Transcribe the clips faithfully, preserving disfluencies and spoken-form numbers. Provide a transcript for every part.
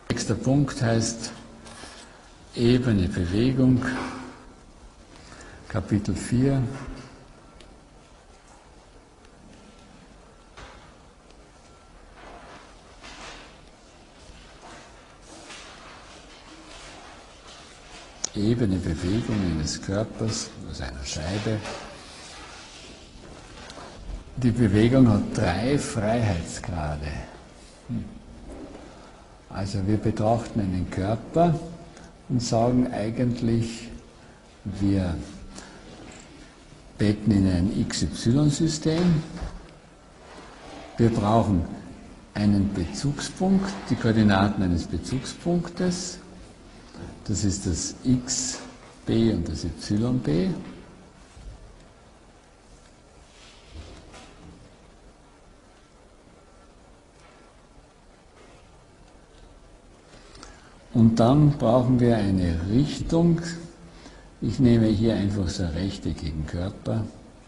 Nächster Punkt heißt Ebene Bewegung, Kapitel vier. Ebene Bewegung eines Körpers, also einer Scheibe. Die Bewegung hat drei Freiheitsgrade. Also wir betrachten einen Körper und sagen eigentlich, wir betten in ein X Y-System. Wir brauchen einen Bezugspunkt, die Koordinaten eines Bezugspunktes. Das ist das X B und das Y B. Und dann brauchen wir eine Richtung. Ich nehme hier einfach so einen rechteckigen Körper.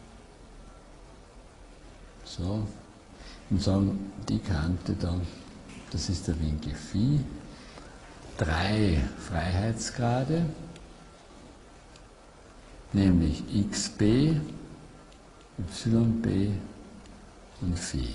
So. Und sagen, die Kante da, das ist der Winkel Phi. Drei Freiheitsgrade, nämlich X B, Y B und Phi.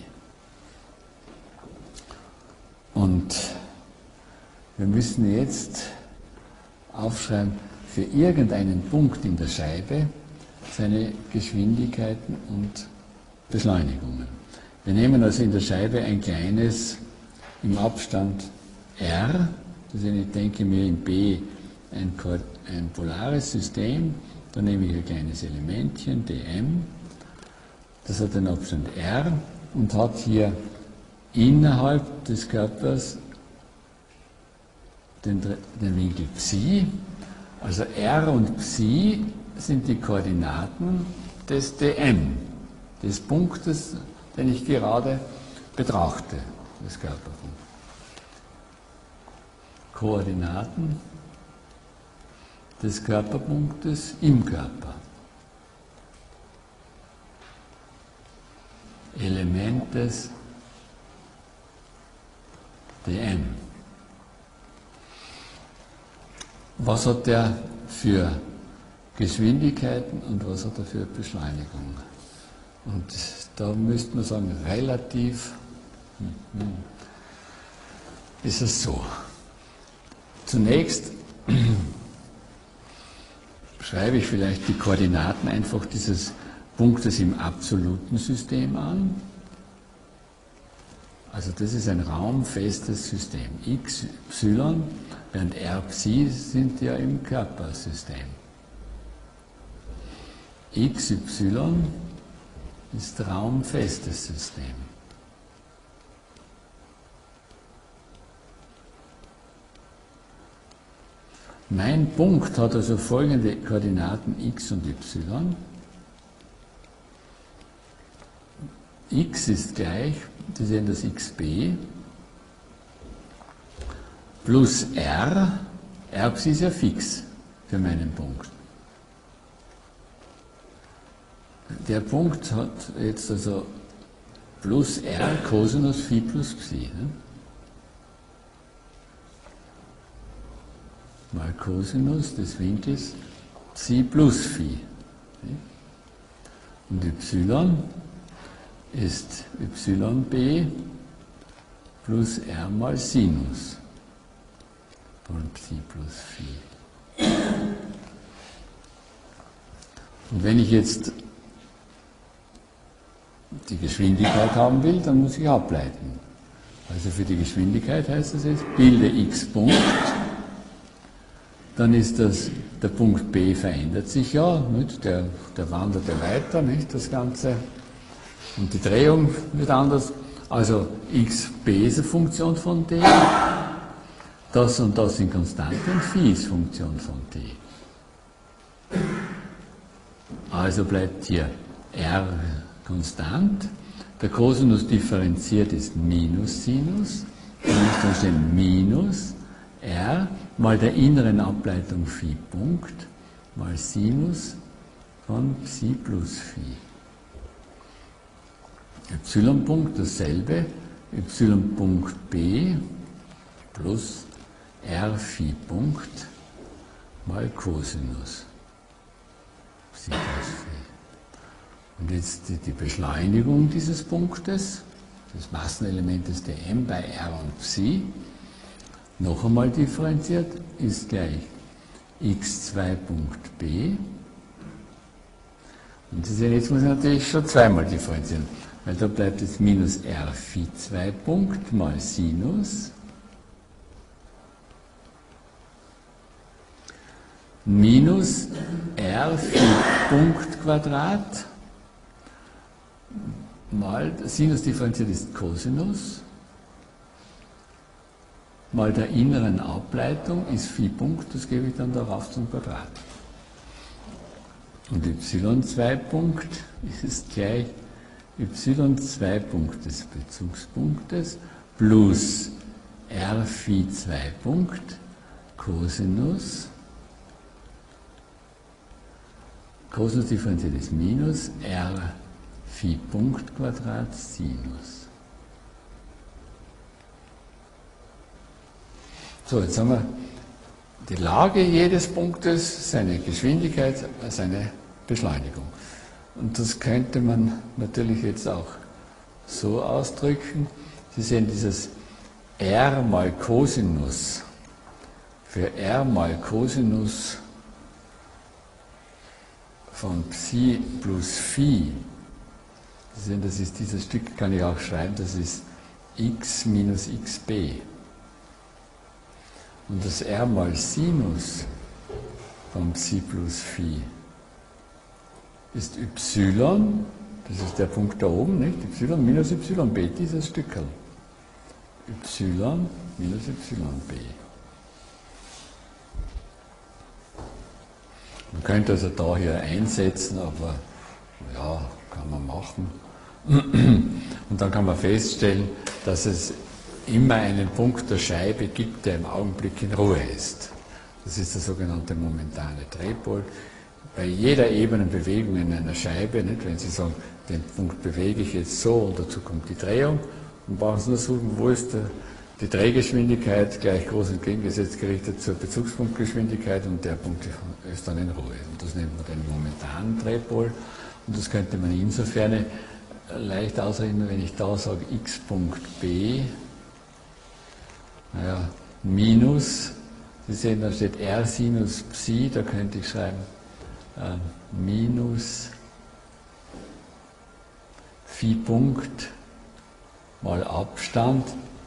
Und wir müssen jetzt aufschreiben, für irgendeinen Punkt in der Scheibe seine Geschwindigkeiten und Beschleunigungen. Wir nehmen also in der Scheibe ein kleines im Abstand R. Also ich denke mir in B ein, ein polares System, da nehme ich ein kleines Elementchen, dm, das hat den Abstand r und hat hier innerhalb des Körpers den, den Winkel Psi. Also r und Psi sind die Koordinaten des dm, des Punktes, den ich gerade betrachte, des Körperpunktes. Koordinaten des Körperpunktes im Körper. Element des dm. Was hat der für Geschwindigkeiten und was hat er für Beschleunigung? Und da müsste man sagen, relativ hm, hm, ist es so. Zunächst schreibe ich vielleicht die Koordinaten einfach dieses Punktes im absoluten System an. Also das ist ein raumfestes System. X, Y, während R, Psi sind ja im Körpersystem. X, Y ist raumfestes System. Mein Punkt hat also folgende Koordinaten x und y. X ist gleich, Sie sehen das xb, plus r, r ist ja fix für meinen Punkt. Der Punkt hat jetzt also plus r Cosinus Phi plus Psi. Ne? Mal Cosinus des Winkels Psi plus Phi. Und y ist yb plus r mal Sinus von Psi plus Phi. Und wenn ich jetzt die Geschwindigkeit haben will, dann muss ich ableiten. Also für die Geschwindigkeit heißt das jetzt, bilde x Punkt, dann ist das, der Punkt B verändert sich ja, nicht? Der, der wandert ja weiter, nicht, das Ganze, und die Drehung wird anders. Also xb ist eine Funktion von t, das und das sind Konstanten und Phi ist Funktion von t. Also bleibt hier r konstant, der Cosinus differenziert ist minus Sinus, dann muss da stehen minus r mal der inneren Ableitung Phi Punkt mal Sinus von Psi plus Phi. Y-Punkt dasselbe, Y-Punkt B plus r Phi Punkt mal Cosinus Psi plus Phi. Und jetzt die, die Beschleunigung dieses Punktes, des Massenelementes der m bei r und Psi, noch einmal differenziert, ist gleich x zwei Punkt b. Und Sie sehen, jetzt muss ich natürlich schon zweimal differenzieren, weil da bleibt jetzt minus r Phi zwei Punkt mal Sinus minus r Phi Punkt Quadrat mal Sinus differenziert ist Cosinus mal der inneren Ableitung ist Phi Punkt, das gebe ich dann darauf zum Quadrat. Und y zwei Punkt ist gleich y zwei Punkt des Bezugspunktes plus r Phi zwei Punkt Cosinus, Cosinus differenziert ist minus r Phi Punkt Quadrat Sinus. So, jetzt haben wir die Lage jedes Punktes, seine Geschwindigkeit, seine Beschleunigung. Und das könnte man natürlich jetzt auch so ausdrücken. Sie sehen dieses r mal Cosinus für r mal Cosinus von Psi plus Phi. Sie sehen, das ist dieses Stück, kann ich auch schreiben, das ist x minus xb. Und das r mal Sinus von Psi plus Phi ist y, das ist der Punkt da oben, nicht? Y minus yb, dieses Stückchen. Y minus yb. Man könnte also da hier einsetzen, aber ja, kann man machen. Und dann kann man feststellen, dass es immer einen Punkt der Scheibe gibt, der im Augenblick in Ruhe ist. Das ist der sogenannte momentane Drehpol. Bei jeder Ebenenbewegung in einer Scheibe, nicht, wenn Sie sagen, den Punkt bewege ich jetzt so und dazu kommt die Drehung, dann brauchen Sie nur suchen, wo ist der, die Drehgeschwindigkeit gleich groß entgegengesetzt gerichtet zur Bezugspunktgeschwindigkeit und der Punkt ist dann in Ruhe. Und das nennt man den momentanen Drehpol. Und das könnte man insofern leicht ausrechnen, wenn ich da sage x Punkt b, naja, minus, Sie sehen, da steht r Sinus Psi, da könnte ich schreiben, äh, minus Phi Punkt mal Abstand,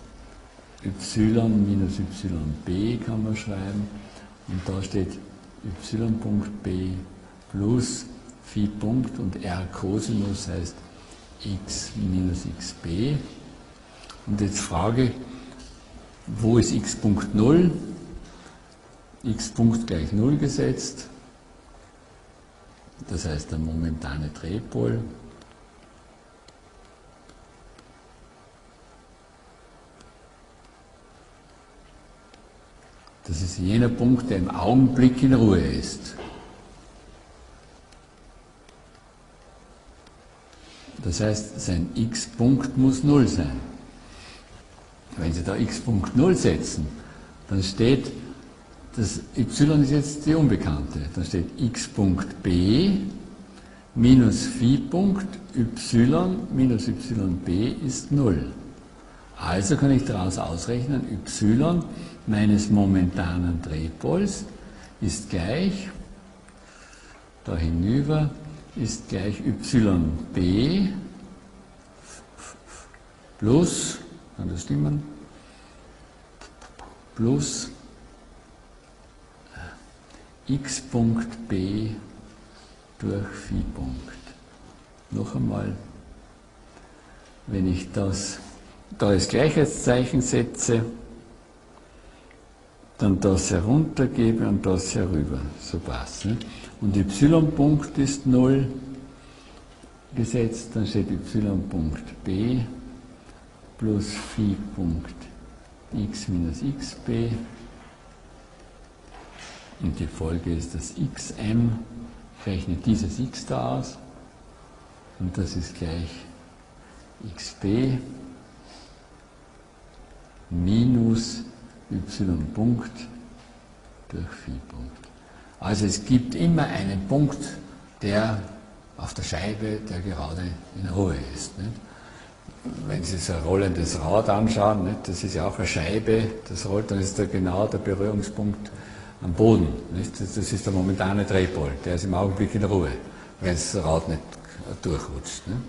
y minus yb kann man schreiben, und da steht y Punkt b plus Phi Punkt und r Cosinus heißt x minus xb. Und jetzt Frage, wo ist x Punkt null? X Punkt gleich null gesetzt, das heißt der momentane Drehpol. Das ist jener Punkt, der im Augenblick in Ruhe ist. Das heißt, sein x-Punkt muss null sein. Wenn Sie da x Punkt null setzen, dann steht, das y ist jetzt die Unbekannte, dann steht x Punkt b minus Phi Punkt y minus yb ist null. Also kann ich daraus ausrechnen, y meines momentanen Drehpols ist gleich, da hinüber, ist gleich yb plus, kann das stimmen, plus x Punkt b durch Phi Punkt. Noch einmal, wenn ich das da als Gleichheitszeichen setze, dann das heruntergebe und das herüber, so passt. Ne? Und y-Punkt ist null gesetzt, dann steht y-Punkt b plus Phi Punkt x minus xb. Und die Folge ist das xm, ich rechne dieses x da aus, und das ist gleich xb minus y Punkt durch Phi Punkt. Also es gibt immer einen Punkt, der auf der Scheibe, der gerade in Ruhe ist. Nicht? Wenn Sie so ein rollendes Rad anschauen, nicht? Das ist ja auch eine Scheibe, das rollt, dann ist da genau der Berührungspunkt am Boden. Nicht? Das ist der momentane Drehpol, der ist im Augenblick in Ruhe, wenn das Rad nicht durchrutscht. Nicht?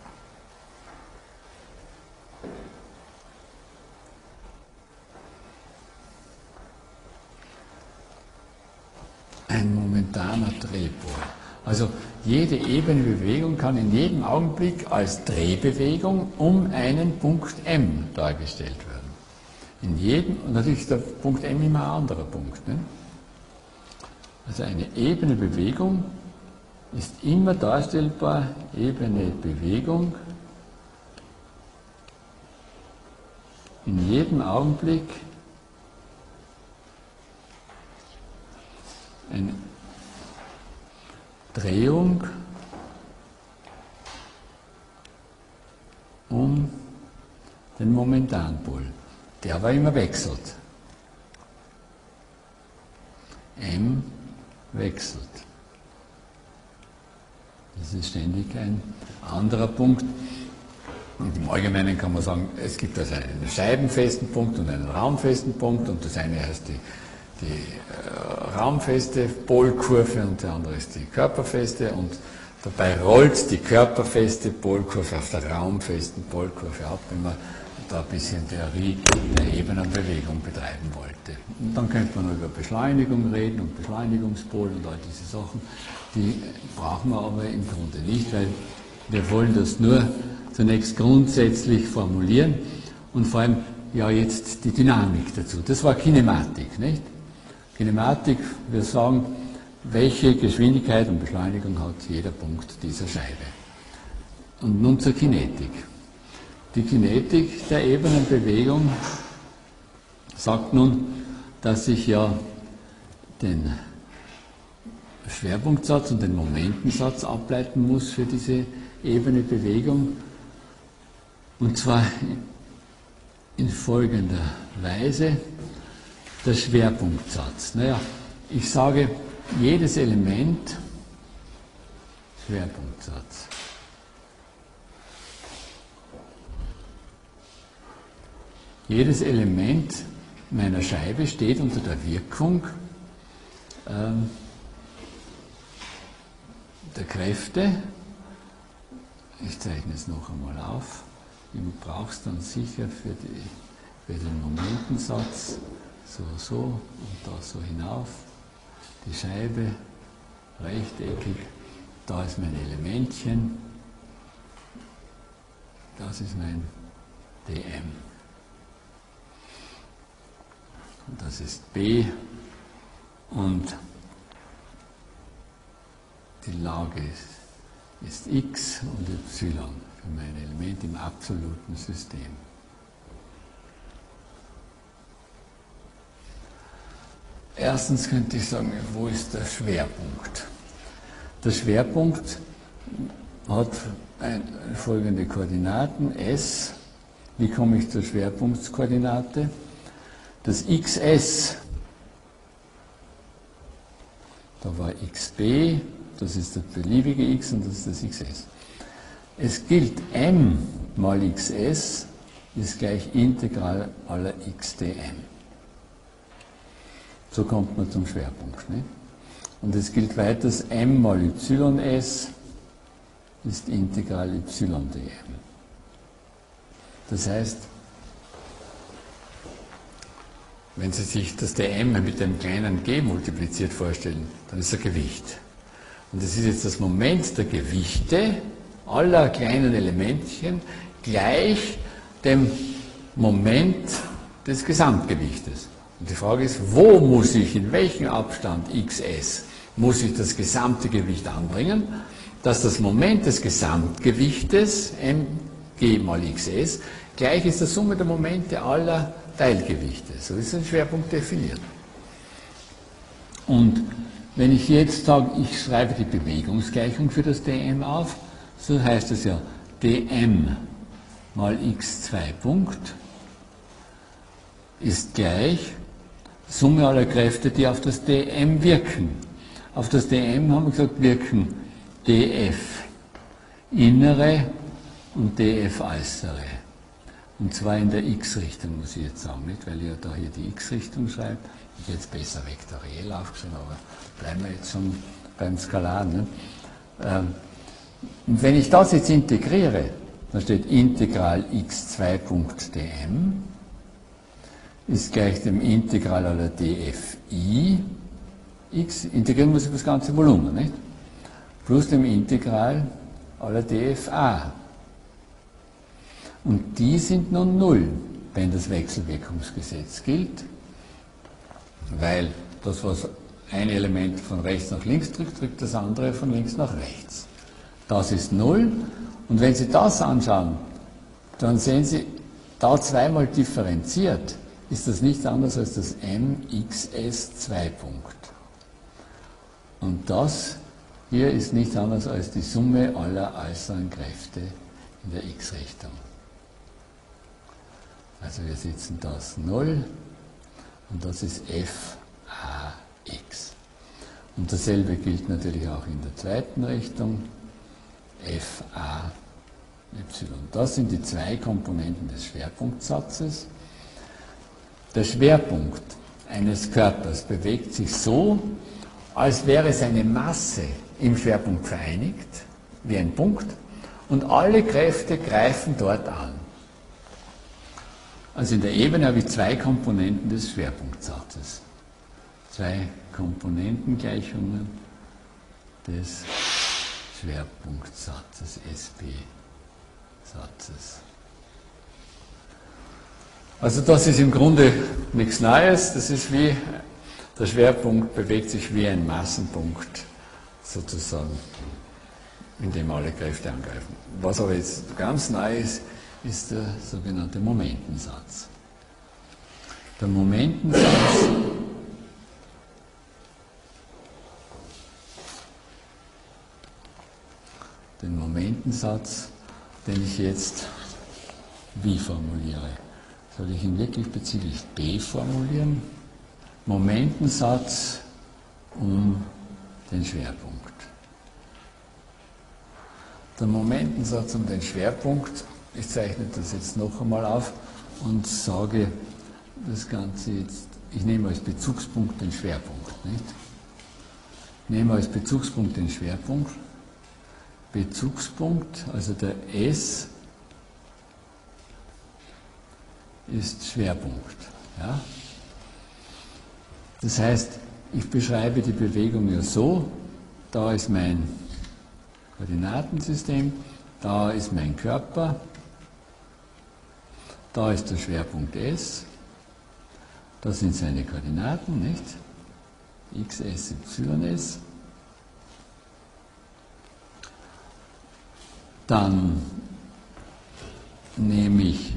Ein momentaner Drehpol. Also jede ebene Bewegung kann in jedem Augenblick als Drehbewegung um einen Punkt M dargestellt werden. In jedem, und natürlich ist der Punkt M immer ein anderer Punkt. Ne? Also eine ebene Bewegung ist immer darstellbar, ebene Bewegung in jedem Augenblick eine Drehung um den Momentanpol. Der aber immer wechselt. M wechselt. Das ist ständig ein anderer Punkt. Und im Allgemeinen kann man sagen, es gibt also einen scheibenfesten Punkt und einen raumfesten Punkt, und das eine heißt die die äh, raumfeste Polkurve und der andere ist die körperfeste, und dabei rollt die körperfeste Polkurve auf der raumfesten Polkurve ab, wenn man da ein bisschen Theorie der Ebenenbewegung betreiben wollte. Und dann könnte man noch über Beschleunigung reden und Beschleunigungspol und all diese Sachen, die brauchen wir aber im Grunde nicht, weil wir wollen das nur zunächst grundsätzlich formulieren und vor allem ja jetzt die Dynamik dazu. Das war Kinematik, nicht? Kinematik, wir sagen, welche Geschwindigkeit und Beschleunigung hat jeder Punkt dieser Scheibe. Und nun zur Kinetik. Die Kinetik der Ebenenbewegung sagt nun, dass ich ja den Schwerpunktsatz und den Momentensatz ableiten muss für diese ebene Bewegung. Und zwar in folgender Weise. Der Schwerpunktsatz. Naja, ich sage, jedes Element, Schwerpunktsatz. Jedes Element meiner Scheibe steht unter der Wirkung ähm, der Kräfte. Ich zeichne es noch einmal auf. Ich brauche es dann sicher für, die, für den Momentensatz. So, so und da so hinauf, die Scheibe rechteckig, da ist mein Elementchen, das ist mein D M. Und das ist B und die Lage ist, ist X und Y für mein Element im absoluten System. Erstens könnte ich sagen, wo ist der Schwerpunkt? Der Schwerpunkt hat ein, folgende Koordinaten, S. Wie komme ich zur Schwerpunktskoordinate? Das X S, da war X B, das ist das beliebige X und das ist das X S. Es gilt, M mal X S ist gleich Integral aller X D M. So kommt man zum Schwerpunkt. Nicht? Und es gilt weiters, M mal Y S ist Integral Y D M. Das heißt, wenn Sie sich das D M mit dem kleinen g multipliziert vorstellen, dann ist er Gewicht. Und das ist jetzt das Moment der Gewichte aller kleinen Elementchen gleich dem Moment des Gesamtgewichtes. Und die Frage ist, wo muss ich, in welchem Abstand X S, muss ich das gesamte Gewicht anbringen, dass das Moment des Gesamtgewichtes, mg mal Xs, gleich ist der Summe der Momente aller Teilgewichte. So ist ein Schwerpunkt definiert. Und wenn ich jetzt sage, ich schreibe die Bewegungsgleichung für das dm auf, so heißt es ja dm mal x zwei Punkt ist gleich Summe aller Kräfte, die auf das D M wirken. Auf das D M haben wir gesagt, wirken D F innere und D F äußere. Und zwar in der X-Richtung, muss ich jetzt sagen, nicht? Weil ich ja da hier die X-Richtung schreibe. Ich hätte jetzt besser vektoriell aufgeschrieben, aber bleiben wir jetzt schon beim Skalaren. Ne? Ähm, und wenn ich das jetzt integriere, dann steht Integral x zwei Punkt D M ist gleich dem Integral aller D F I x, integrieren muss ich das ganze Volumen, nicht? Plus dem Integral aller D F A. Und die sind nun null, wenn das Wechselwirkungsgesetz gilt, weil das, was ein Element von rechts nach links drückt, drückt das andere von links nach rechts. Das ist null. Und wenn Sie das anschauen, dann sehen Sie, da zweimal differenziert, ist das nichts anderes als das M X S zwei Punkt. Und das hier ist nichts anderes als die Summe aller äußeren Kräfte in der X-Richtung. Also wir setzen das null und das ist F A X. Und dasselbe gilt natürlich auch in der zweiten Richtung, F A Y. Das sind die zwei Komponenten des Schwerpunktsatzes. Der Schwerpunkt eines Körpers bewegt sich so, als wäre seine Masse im Schwerpunkt vereinigt, wie ein Punkt, und alle Kräfte greifen dort an. Also in der Ebene habe ich zwei Komponenten des Schwerpunktsatzes. Zwei Komponentengleichungen des Schwerpunktsatzes, S P-Satzes. Also das ist im Grunde nichts Neues, das ist wie, der Schwerpunkt bewegt sich wie ein Massenpunkt sozusagen, in dem alle Kräfte angreifen. Was aber jetzt ganz neu ist, ist der sogenannte Momentensatz. Der Momentensatz den Momentensatz, den ich jetzt wie formuliere. Soll ich ihn wirklich bezüglich B formulieren? Momentensatz um den Schwerpunkt. Der Momentensatz um den Schwerpunkt, ich zeichne das jetzt noch einmal auf und sage das Ganze jetzt, ich nehme als Bezugspunkt den Schwerpunkt. Nicht? Ich nehme als Bezugspunkt den Schwerpunkt. Bezugspunkt, also der S ist Schwerpunkt. Ja? Das heißt, ich beschreibe die Bewegung ja so, da ist mein Koordinatensystem, da ist mein Körper, da ist der Schwerpunkt S, das sind seine Koordinaten, nicht? X, S, Y, S. Dann nehme ich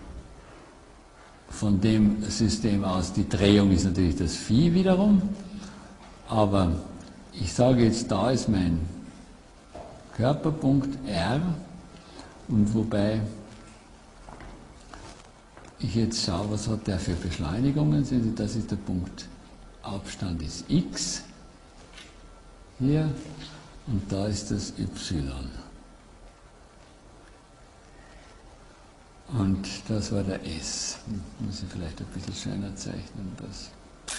von dem System aus, die Drehung ist natürlich das Phi wiederum, aber ich sage jetzt, da ist mein Körperpunkt R und wobei ich jetzt schaue, was hat der für Beschleunigungen, sehen Sie, das ist der Punkt, Abstand ist X hier und da ist das Y. Und das war der S. Muss ich vielleicht ein bisschen schöner zeichnen. Das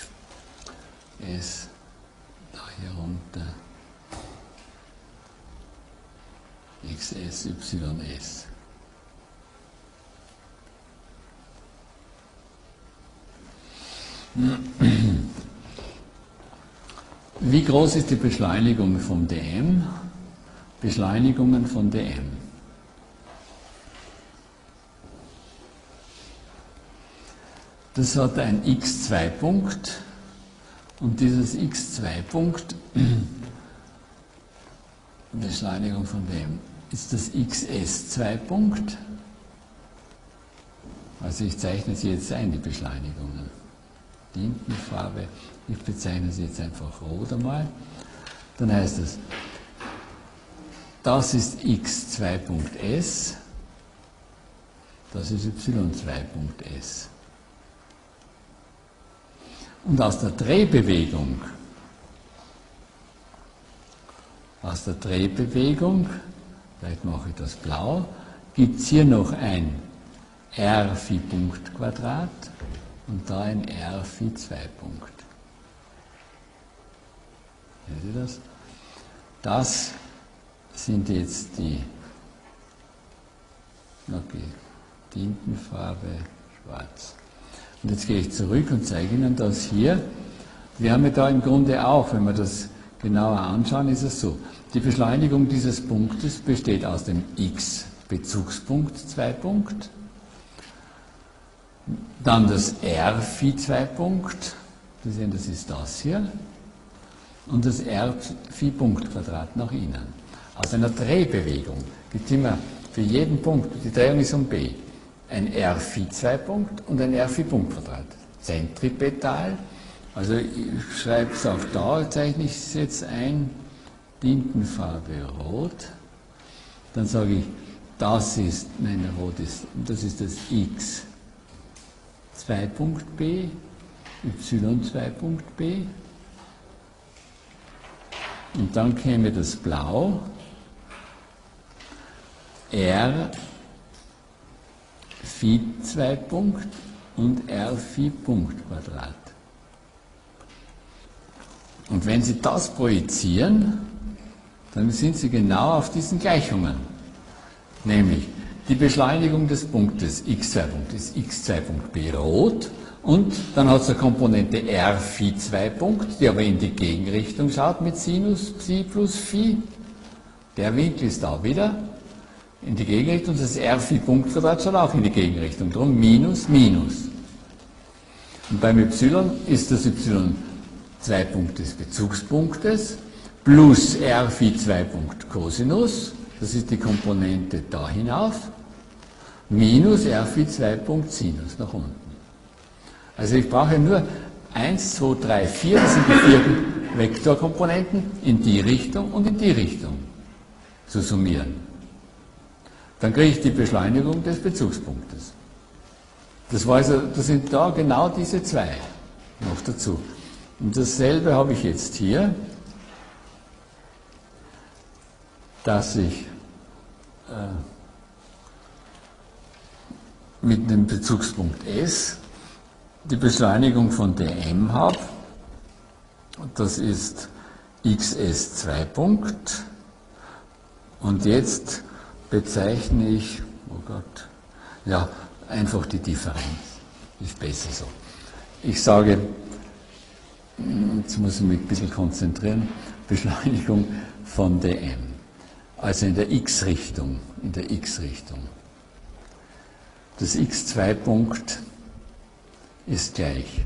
S da hier runter. X S, Y S. Wie groß ist die Beschleunigung vom D M? Beschleunigungen von D M. Das hat ein X zwei Punkt und dieses X zwei Punkt, Beschleunigung von dem, ist das X S zwei Punkt. Also ich zeichne sie jetzt ein, die Beschleunigungen. Tintenfarbe, ich bezeichne sie jetzt einfach rot einmal. Dann heißt es, das ist X zwei Punkt S, das ist Y zwei Punkt S. Und aus der Drehbewegung, aus der Drehbewegung, vielleicht mache ich das blau, gibt es hier noch ein r Phi Punkt Quadrat und da ein r Phi zwei Punkt. Sehen Sie das? Das sind jetzt die, okay, Tintenfarbe schwarz. Und jetzt gehe ich zurück und zeige Ihnen das hier. Wir haben ja da im Grunde auch, wenn wir das genauer anschauen, ist es so. Die Beschleunigung dieses Punktes besteht aus dem x-Bezugspunkt zwei Punkt, dann das r Phi zwei Punkt, Sie sehen, das ist das hier, und das r Phi Punkt Quadrat nach innen. Aus einer Drehbewegung gibt es immer für jeden Punkt, die Drehung ist um b, ein r Phi zwei Punkt und ein r Phi Punkt Quadrat. Zentripetal, also ich schreibe es auch da, zeichne ich es jetzt ein, Tintenfarbe rot, dann sage ich, das ist, nein, rot ist, das ist das x zwei Punkt b, y zwei Punkt b, und dann käme das Blau, r Phi zwei Punkt und r Phi Punkt Quadrat. Und wenn Sie das projizieren, dann sind Sie genau auf diesen Gleichungen. Nämlich die Beschleunigung des Punktes x zwei Punkt ist x zwei Punkt b rot und dann hat es eine Komponente r Phi zwei Punkt, die aber in die Gegenrichtung schaut mit Sinus Psi plus Phi. Der Winkel ist da wieder in die Gegenrichtung, das r Phi Punkt Quadrat schaut auch in die Gegenrichtung, darum Minus, Minus. Und beim y ist das y zwei Punkt des Bezugspunktes plus r Phi zwei Punkt Cosinus, das ist die Komponente da hinauf, minus r Phi zwei Punkt Sinus nach unten. Also ich brauche nur eins, zwei, drei, vier, das sind die vier Vektorkomponenten in die Richtung und in die Richtung zu summieren. Dann kriege ich die Beschleunigung des Bezugspunktes. Das, war also, das sind da genau diese zwei noch dazu. Und dasselbe habe ich jetzt hier, dass ich äh, mit dem Bezugspunkt S die Beschleunigung von dm habe. Das ist x S zwei Punkt. Und jetzt bezeichne ich, oh Gott, ja, einfach die Differenz. Ist besser so. Ich sage, jetzt muss ich mich ein bisschen konzentrieren, Beschleunigung von dm. Also in der x-Richtung, in der x-Richtung. Das x zwei Punkt ist gleich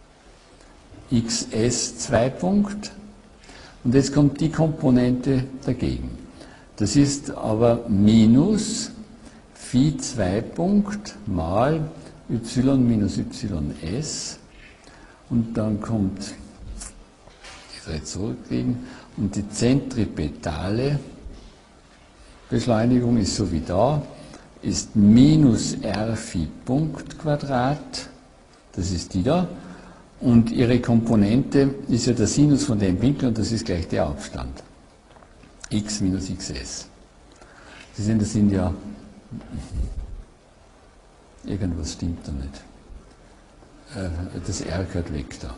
x S zwei Punkt und jetzt kommt die Komponente dagegen. Das ist aber minus Phi zwei Punkt mal y minus ys und dann kommt, ich soll jetzt zurückkriegen, und die zentripetale Beschleunigung ist so wie da, ist minus r Phi Punkt Quadrat, das ist die da, und ihre Komponente ist ja der Sinus von dem Winkel und das ist gleich der Abstand. X minus xs. Sie sehen, das sind ja, irgendwas stimmt da nicht. Das R gehört weg da.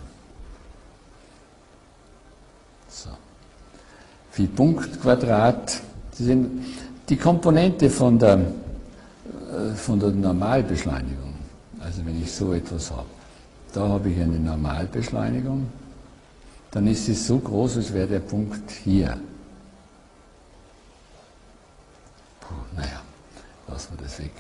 So. Phi Punkt Quadrat, Sie sehen, die Komponente von der, von der Normalbeschleunigung, also wenn ich so etwas habe, da habe ich eine Normalbeschleunigung, dann ist sie so groß, als wäre der Punkt hier. Puh, naja, lassen wir das weg.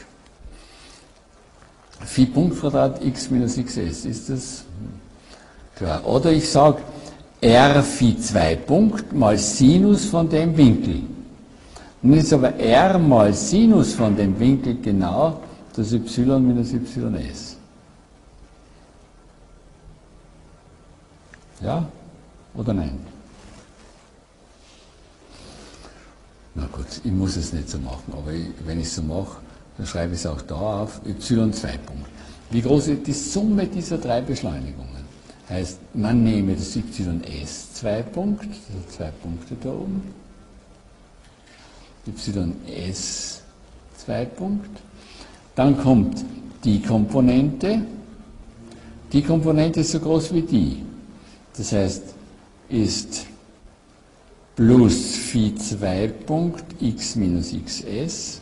Phi Punkt Quadrat x minus xs, ist das klar? Oder ich sage r Phi zwei Punkt mal Sinus von dem Winkel. Nun ist aber r mal Sinus von dem Winkel genau das y minus ys. Ja oder nein? Na gut, ich muss es nicht so machen, aber ich, wenn ich es so mache, dann schreibe ich es auch da auf, y zwei Punkt. Wie groß ist die Summe dieser drei Beschleunigungen? heißt, man nehme das ys zwei Punkt, das sind zwei Punkte da oben, ys zwei Punkt, dann kommt die Komponente, die Komponente ist so groß wie die, das heißt, ist plus phi zwei Punkt x minus xs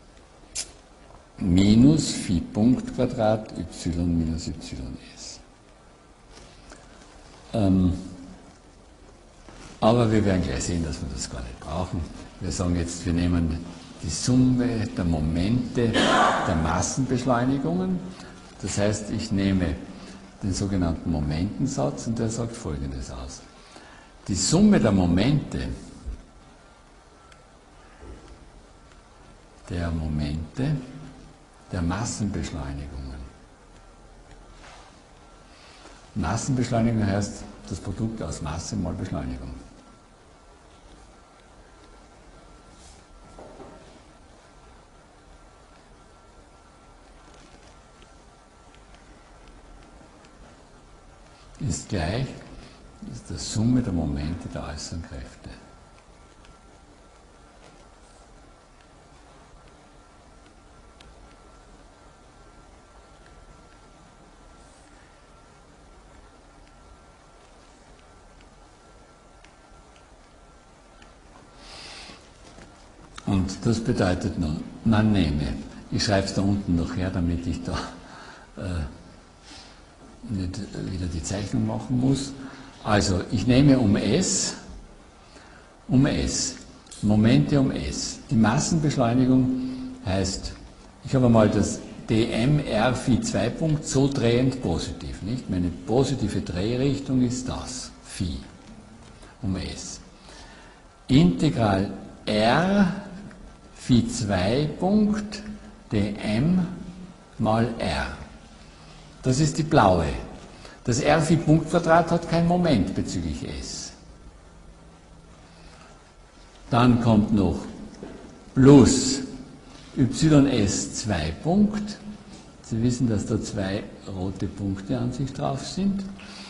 minus phi Punkt Quadrat y minus ys. Ähm, aber wir werden gleich sehen, dass wir das gar nicht brauchen. Wir sagen jetzt, wir nehmen die Summe der Momente der Massenbeschleunigungen. Das heißt, ich nehme den sogenannten Momentensatz und der sagt Folgendes aus. Die Summe der Momente der Momente der Massenbeschleunigungen. Massenbeschleunigung heißt das Produkt aus Masse mal Beschleunigung. Ist gleich ist die Summe der Momente der äußeren Kräfte. Und das bedeutet nun, man nehme, ich schreibe es da unten noch her, damit ich da äh, nicht wieder die Zeichnung machen muss. Also, ich nehme um S, um S, Momente um S. Die Massenbeschleunigung heißt, ich habe mal das dmr phi zwei Punkt so drehend positiv, nicht? Meine positive Drehrichtung ist das, Phi, um S. Integral r phi zwei Punkt dm mal r. Das ist die blaue. Das r phi Punkt Quadrat hat kein Moment bezüglich S. Dann kommt noch plus ys zwei Punkt. Sie wissen, dass da zwei rote Punkte an sich drauf sind.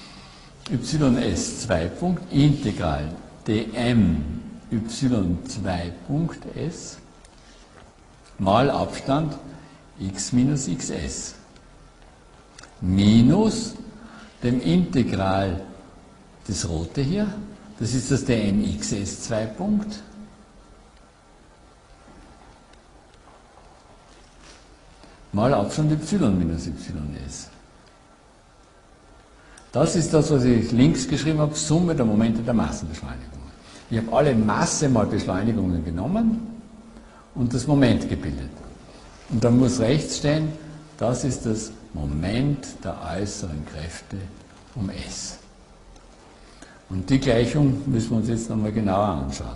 ys zwei Punkt Integral dm y zwei Punkt s mal Abstand x minus xs minus dem Integral das rote hier, das ist das dmxs zwei Punkt mal Abstand y minus ys. Das ist das, was ich links geschrieben habe, Summe der Momente der Massenbeschleunigung. Ich habe alle Masse mal Beschleunigungen genommen und das Moment gebildet. Und dann muss rechts stehen, das ist das Moment der äußeren Kräfte um S. Und die Gleichung müssen wir uns jetzt nochmal genauer anschauen.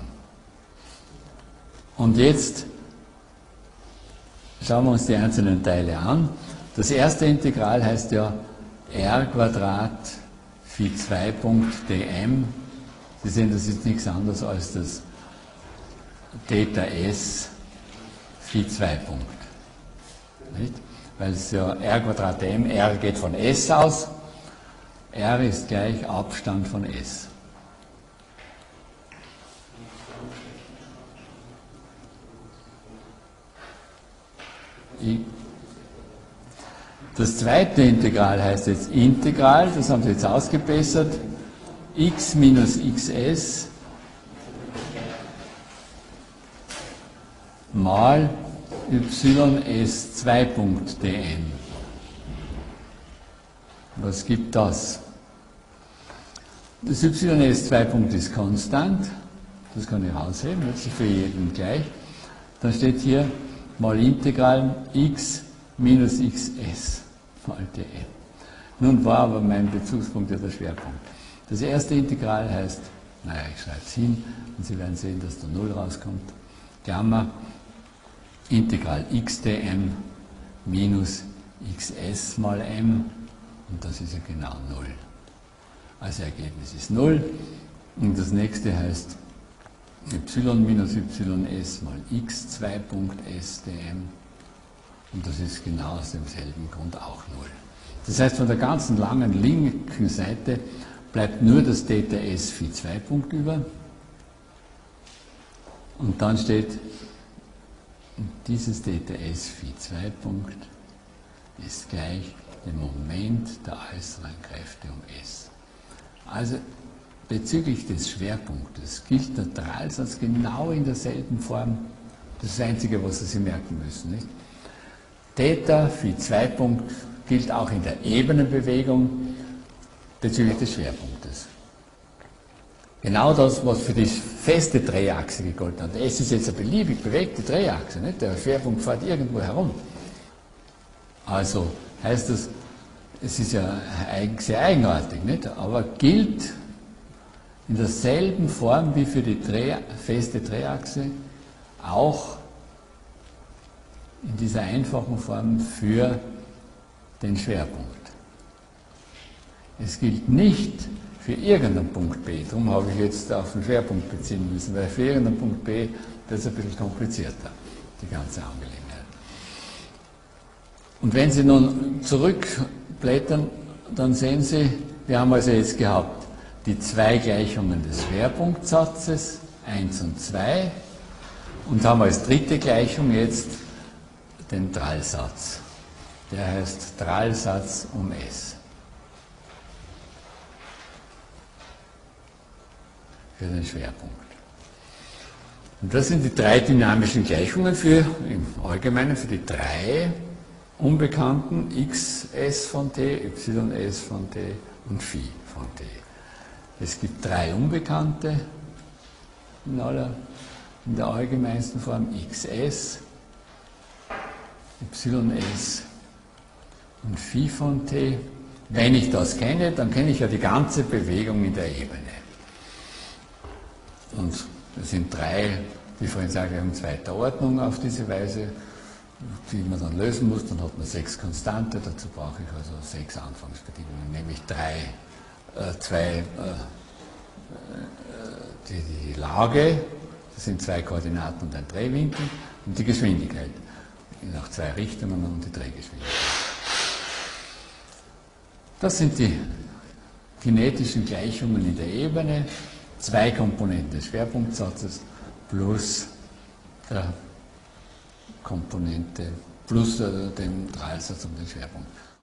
Und jetzt schauen wir uns die einzelnen Teile an. Das erste Integral heißt ja r Quadrat phi zwei Punkt dm. Sie sehen, das ist nichts anderes als das Theta S phi zwei Punkt. Nicht? Weil es ja r Quadrat dm, r geht von S aus, r ist gleich Abstand von S. Das zweite Integral heißt jetzt Integral, das haben Sie jetzt ausgebessert, x minus xs mal ys zwei Punkt dn. Was gibt das? Das ys zwei Punkt ist konstant, das kann ich rausheben, das ist für jeden gleich. Dann steht hier mal Integral x minus xs mal dn. Nun war aber mein Bezugspunkt ja der Schwerpunkt. Das erste Integral heißt, naja, ich schreibe es hin und Sie werden sehen, dass da null rauskommt. Klammer, Integral x dm minus xs mal m und das ist ja genau null. Also Ergebnis ist null und das nächste heißt y minus ys mal x zwei Punkt s dm und das ist genau aus demselben Grund auch null. Das heißt, von der ganzen langen linken Seite bleibt nur das Theta S Phi zwei Punkt über. Und dann steht, dieses Theta S Phi zwei Punkt ist gleich dem Moment der äußeren Kräfte um S. Also bezüglich des Schwerpunktes gilt der Drallsatz genau in derselben Form. Das ist das Einzige, was Sie sich merken müssen. Nicht? Theta Phi zwei Punkt gilt auch in der Ebenenbewegung bezüglich des Schwerpunktes. Genau das, was für die feste Drehachse gegolten hat. S ist jetzt eine beliebig bewegte Drehachse, nicht? Der Schwerpunkt fährt irgendwo herum. Also heißt das, es ist ja sehr eigenartig, nicht? Aber gilt in derselben Form wie für die Dreh, feste Drehachse auch in dieser einfachen Form für den Schwerpunkt. Es gilt nicht für irgendeinen Punkt B, darum habe ich jetzt auf den Schwerpunkt beziehen müssen, weil für irgendeinen Punkt B wird es ein bisschen komplizierter, die ganze Angelegenheit. Und wenn Sie nun zurückblättern, dann sehen Sie, wir haben also jetzt gehabt die zwei Gleichungen des Schwerpunktsatzes, eins und zwei, und haben als dritte Gleichung jetzt den Drallsatz. Der heißt Drallsatz um S. Für den Schwerpunkt. Und das sind die drei dynamischen Gleichungen für, im Allgemeinen für die drei Unbekannten xs von t, ys von t und phi von t. Es gibt drei Unbekannte in, aller, in der allgemeinsten Form, xs, ys und phi von t. Wenn ich das kenne, dann kenne ich ja die ganze Bewegung in der Ebene. Und es sind drei Differentialgleichungen zweiter Ordnung auf diese Weise, die man dann lösen muss. Dann hat man sechs Konstante, dazu brauche ich also sechs Anfangsbedingungen, nämlich drei, äh, zwei, äh, die, die Lage, das sind zwei Koordinaten und ein Drehwinkel, und die Geschwindigkeit nach zwei Richtungen und die Drehgeschwindigkeit. Das sind die kinetischen Gleichungen in der Ebene. Zwei Komponenten des Schwerpunktsatzes plus der Komponente, plus äh, den Drallsatz um den Schwerpunkt.